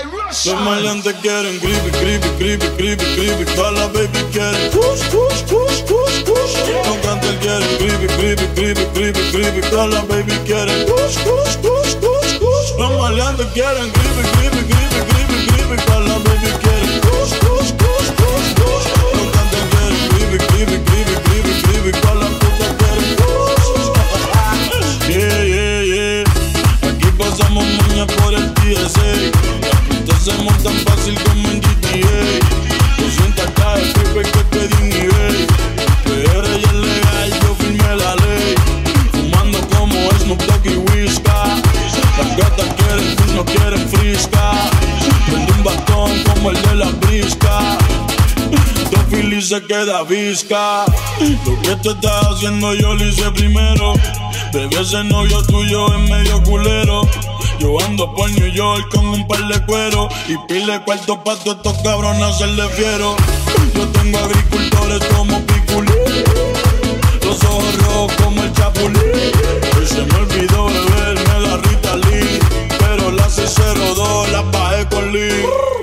Los maleantes quieren creepy, creepy, creepy, creepy, creepy. Todas las baby quieren push, push, push, push, push. Los cantantes quieren creepy, creepy, creepy, creepy, creepy. Todas las baby quieren push, push, push, push, push. Los maleantes quieren creepy, creepy, creepy, creepy, creepy. Todas las baby quieren push, push, push, push, push. Los cantantes quieren creepy, creepy, creepy, creepy, creepy. Todas las putas quieren push. Yeah, yeah, yeah. Aquí pasamos maña por el TSA. Hacemos tan fácil como en GTA. 200K de creepy que pedí un nivel. PR ya es legal, yo firmé la ley. Fumando como Snoop Dogg y Whisca. Las gatas quieren kush, no quieren frisca. Prende un batón como el de la brisca. Dos Philly se queda visca. Lo que tú estás haciendo yo lo hice primero. Bebé, ese novio tuyo es medio culero. Yo ando por New York con un par de cuero y pile cuarto pa' todos estos cabrones hacerle fiero. Yo tengo agricultores como Piculín, los ojos rojos como el Chapulín. Y se me olvidó beberme la Ritalin, pero la 602 la bajé con Lee.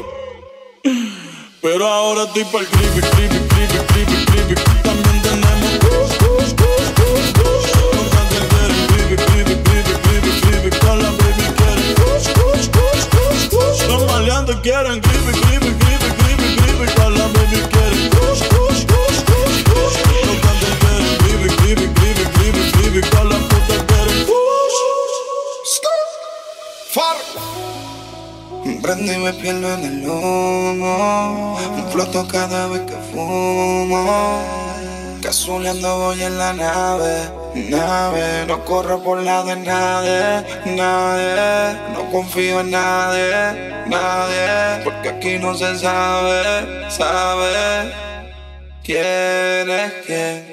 Pero ahora estoy pa'l creepy, creepy, creepy, creepy, creepy. También tenemos push, push, push, push, push. Los cantantes quieren creepy, creepy, creepy, creepy, creepy. Todas las baby quieren push, push, push, push, push. Los maleantes quieren creepy, creepy, creepy, creepy, creepy. Todas las baby quieren push, push, push, push, push. Los cantantes quieren creepy, creepy, creepy, creepy, creepy. Todas las putas quieren push. Far. Prendo y me pierdo en el humo. Floto cada vez que fumo. Cazuleando voy en la nave. No corro por la de nadie. No confío en nadie. Porque aquí no se sabe quién es quién.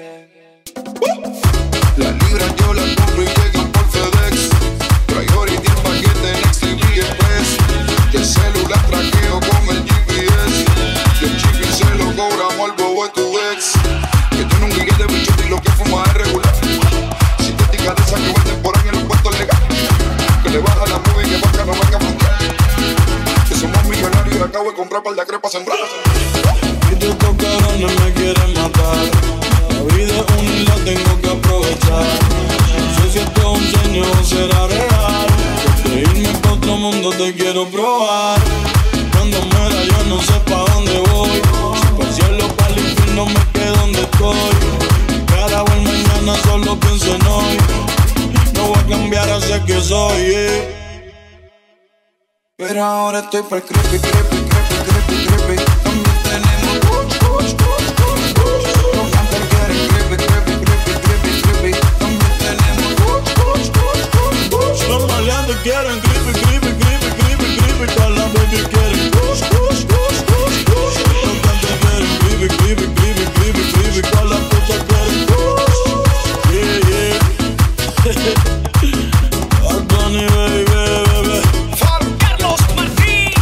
Las libras yo las compro y llegan por FedEx. Priority el paquete Next TV Express. Y el celular traqueo con el GPS. Y el chip y se lo cobramos al bobo de tu ex. Que tiene un guille de bichote y lo que fuma es regular. Sintética de esa que venden por ahí en los puestos legales. Que le baja la movie y que vaca no venga a frontear. Que somos millonarios y acabo de comprar par de crepas sembradas. Y estos cabrones me quieren matar. La vida es una y la tengo que aprovechar. No sé si esto es un sueño o será real. De irme pa' otro mundo te quiero probar. Cuando muera yo no sé pa' dónde voy. Si pa'l cielo, pa'l infierno me quedo donde estoy. Cada vez mañana solo pienso en hoy. No voy a cambiar a ser que soy, Pero ahora estoy pa'l creepy, creepy, creepy, creepy, creepy. También tenemos push, push, push, push, push. Los cantantes quieren creepy, creepy, creepy, creepy, creepy. También tenemos push, push, push, push, push. Los maleantes quieren creepy, creepy, creepy, creepy, creepy. Todas las baby quieren push, push, push, push, push. Los cantantes quieren creepy, creepy, creepy, creepy, creepy. Todas las putas quieren push. Yeah, yeah. Bad Bunny, baby, baby. Carlos Martín,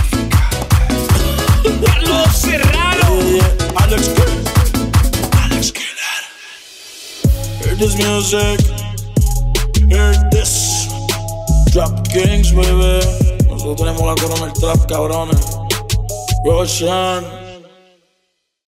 Carlos Serrano, Alex Killer. Hear this music, hear this. Trap Kings, baby. Nosotros tenemos la corona del trap, cabrones. Roshan.